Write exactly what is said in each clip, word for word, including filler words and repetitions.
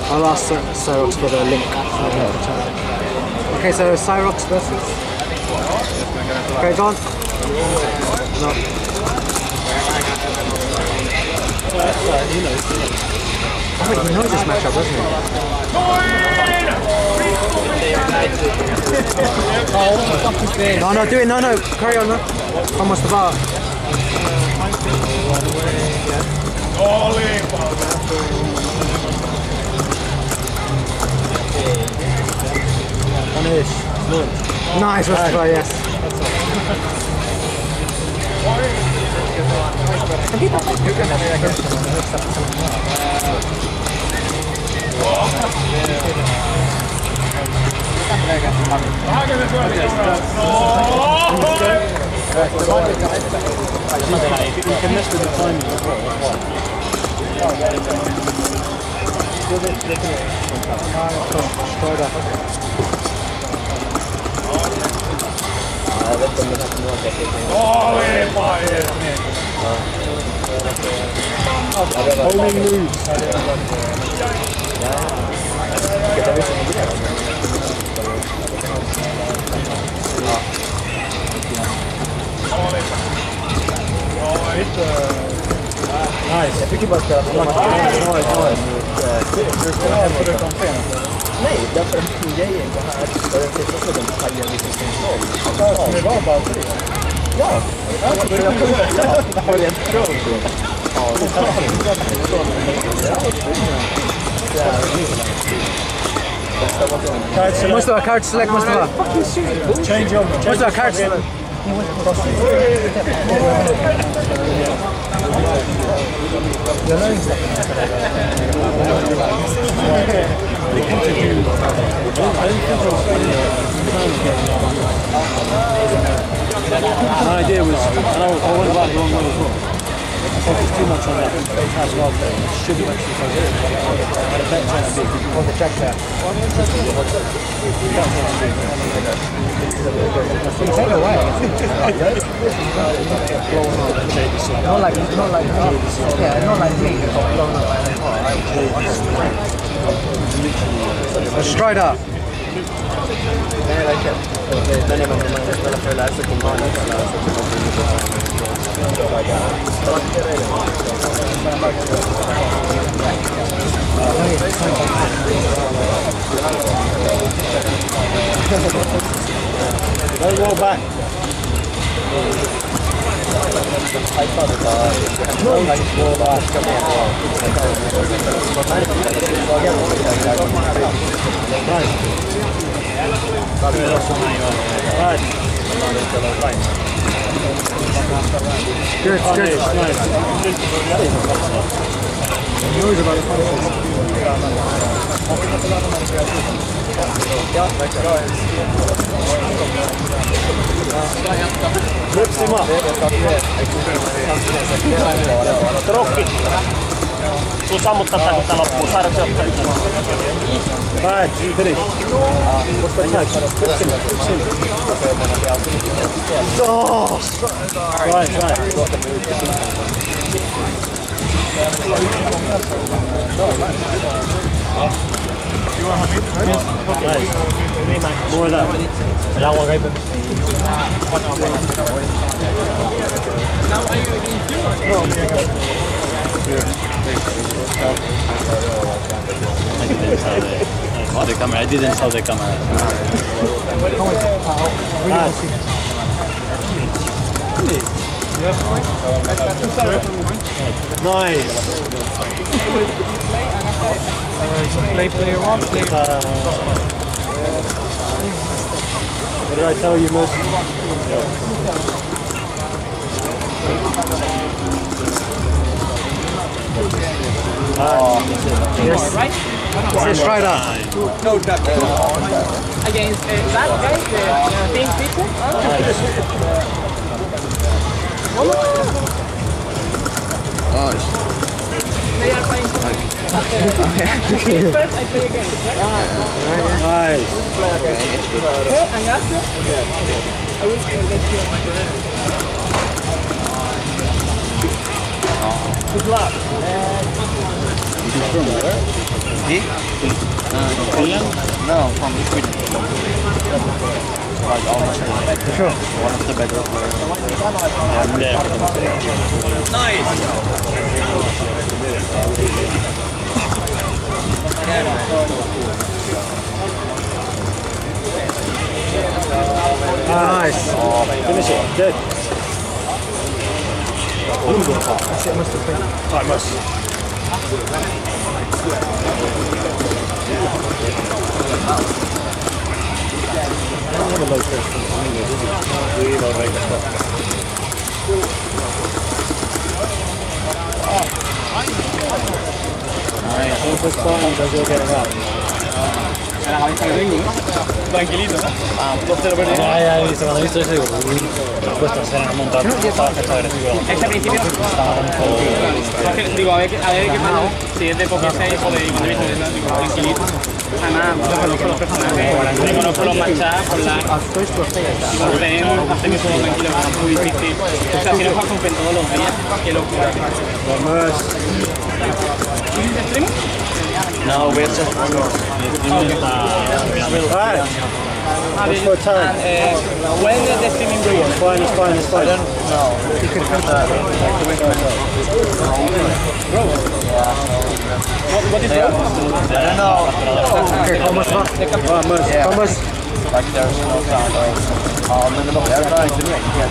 I'll ask Cyrox for the link. Okay, so Cyrox versus. Okay, go on. No. Oh, wait, he knows this matchup, doesn't he? No, no, do it, no, no, carry on, no. Almost the bar. Nice, let's try, yes. You can mess with the timing as well. Holding moves. Nice. Jag tycker bara att det var nej, därför att grejen var här för den sista klubben taggade lite kontroll. Det var bara det. Ja, det var rent bra. Måste vara card select, måste vara. Change over. Måste vara card select. My idea was, and I, I went about the wrong way as well. I focused too much on that as well. Should have actually focused. I had a bet trying to be on the track there. Take it away. Not like, not like me. Yeah, not like me. Blown up by the car. Straight up. Nej, verkligen. Men när man spelar för att lära sig kommander så lära sig Let's roll back. Right. Good, good. Nice, nice. Knows about it. Lift him up. Trokki. Tuu sammuttaa tää kun tää loppuu. Saada se ottaa yksi. Right, finish. What's the catch? Oh! Right, right. Nice. More of that. That one right there. I didn't saw the camera. I didn't saw the camera. Nice. Play player one, play. Uh, what did I tell you, Miss? Oh, yes. Right? Yes, right up. No duck. Against uh, that guy, the uh, pink people. Nice. They are playing. First, I play again. Nice. And after, I will let you. Good luck. He's from there. He? Finland? No, from Sweden. Like almost Sure. one of the better players. Yeah. Nice. Finish it. Dead. That's it, must have been. Oh, it must. I don't have a low press from anywhere, does it? Really low rate stuff. Nice. Don't push buttons as you're getting up. Tranquilito. Ah, ya, ya, he visto, cuando he visto eso digo, uy, me cuesta hacer un montón, estaba que estaba agresivo. Este al principio. Es que, digo, a ver, qué- a ver qué pasa. Si es de Poké seis o de cuando he visto de eso, digo, tranquilito. Además, yo conozco los personajes, yo conozco los matchups por la. Digo, tenemos, hacemos todo tranquilo, pero es muy difícil. O sea, si no juegas con Fen todos los días, qué locura. Vamos. ¿Streaming? No, we're just on yours. Right. Ah, What's for time? And, uh, when is the streaming begin? It's fine, it's fine, it's fine. No, you could come back. What, what is that? I don't know. Okay, almost not. Vamos. Yeah. Vamos. Like there's no sound. Ja, men det var jag var inte med helt.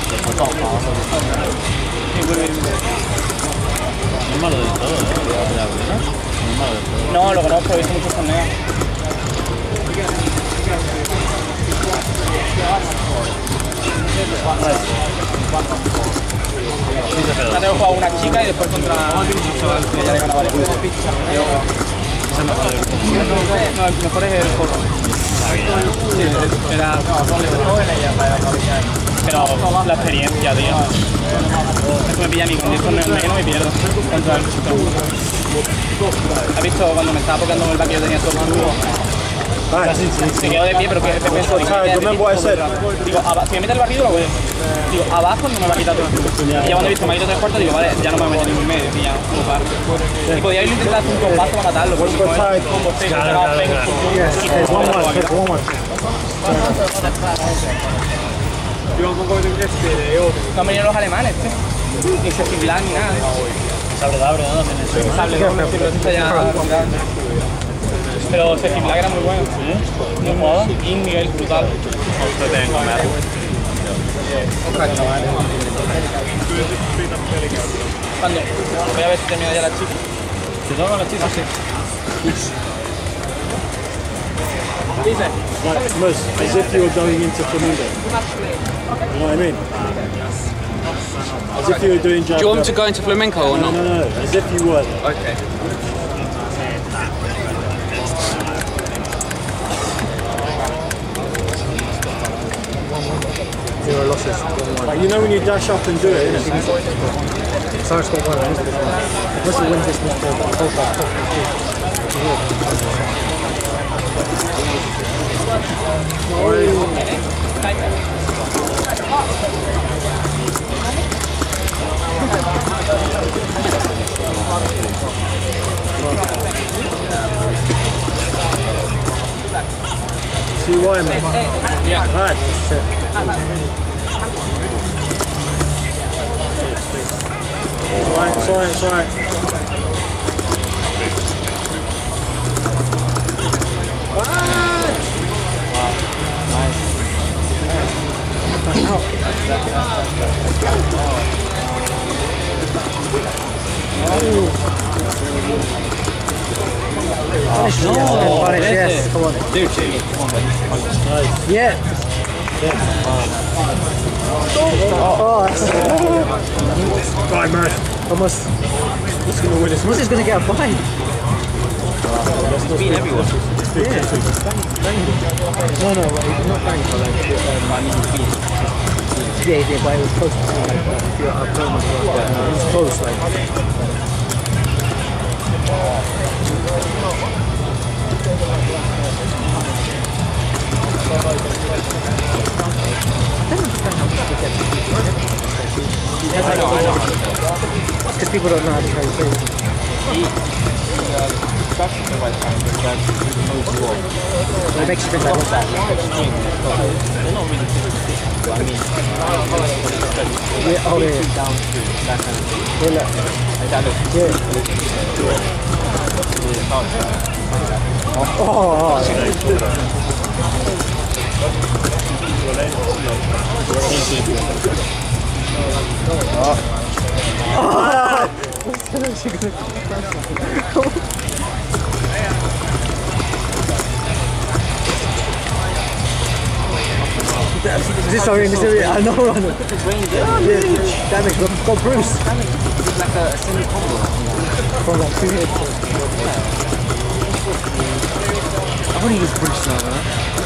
Es malo del todo, ¿eh? No, lo conozco, he visto muchos torneos. Ya tengo jugado una chica y después contra un chaval que ya le ganaba el equipo. No, el mejor es el Corro. Sí, era pero la experiencia, tío. Es que me pilla a mí con diez torneos menos y pierdo contra el chico. ¿Has visto cuando me estaba tocando el back yo tenía todo el culo? Right. Se quedó de pie, pero que me pensó. Sorry, remember what I said? Digo, aba- si me mete el barrido, lo voy. Digo, abajo no me va a quitar todo. Y ya cuando he visto me ha ido tres cuartos, digo, vale, ya no me voy a meter ningún medio. Y ya, no paro. Y podía haberlo intentado hacer un combazo para matarlo. Porque como es combo seis, Claro, pegado claro, seis, claro. pum, Yes, y okay, pum, one pum, more, pum, okay, one more. No han venido los alemanes, tío. Ni Sefiblan ni nada. Sable de abre, ¿no? Tienes eso. Sable, no, no, no, ya. Pero Sefiblan era muy bueno. No jugaba. Y Miguel, brutal. Cuando voy a ver si termina ya la chica. ¿Te tocan los chicos? Sí. Dice. Like, Mus, as if you were going into Flamingo. You know what I mean? As if you were doing jab. Do you want me to go into flamenco or No, not? no, no, as if you were. Okay. Zero losses. One one. Like, you know when you dash up and do it, innit? Cyrus got one. Unless he wins this, Mister See why, man? Yeah. Right. Alright, it's alright, it's alright. Finish, yes, finish, yes, come on. Dude, cheers. Yeah. Oh, that's Right, man. almost. Who's going to win this? Almost is going to get a fight. Beat everyone. No, no, like, he's not banging for like. Yeah, he did, but it was close to like a few opponents. It was close, like. Because people don't know how to play the game. discussion about that, but that's overall. It makes you think like, what's that? They're not really thick, but I mean, Yeah, oh, yeah. down to that kind of thing. Yeah, look. Like that looks Yeah. Oh, oh, oh. Is this sorry in this area? I know, I know. Yeah, damage, got, got Bruce. It's like a semi combo. From like two hits. I want to use Bruce now, man.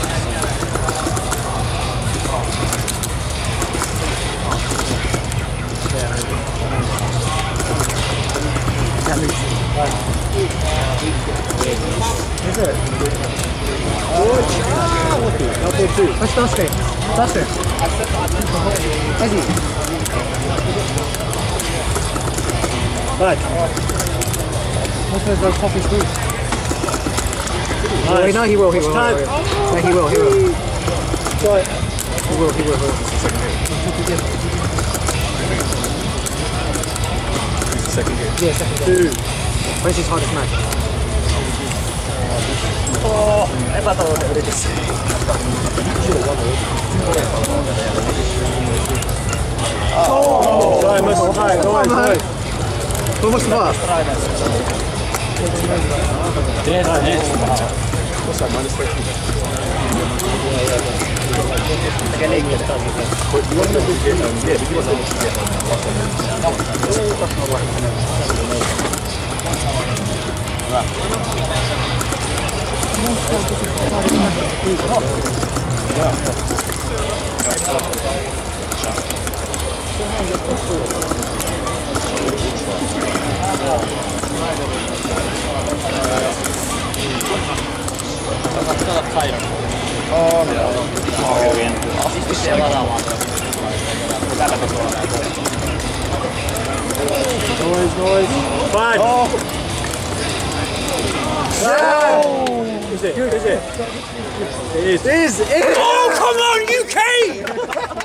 Damage. Is it? Not good too. Let's dust it. Dust it. Eddie. Right. What's the coffee food? Nice. No, he will, he will. No, he will, he will. Right. He will, he will. He will. Second game. Yeah, second game. Two. Where's his hardest match? Oh, è fatto vedere sì. Oh, dai, messo dai, dai, dai. Come si fa? Destra, destra. What's that, minus thirteen? Perché lei mi sta But you want to do it, um, yeah, but you want to do Oh no. Oh, bien. Se va da abajo. Noise, noise. Fine. Oh. Yeah. Is it? Is it? It is. Is it? Oh, come on, U K!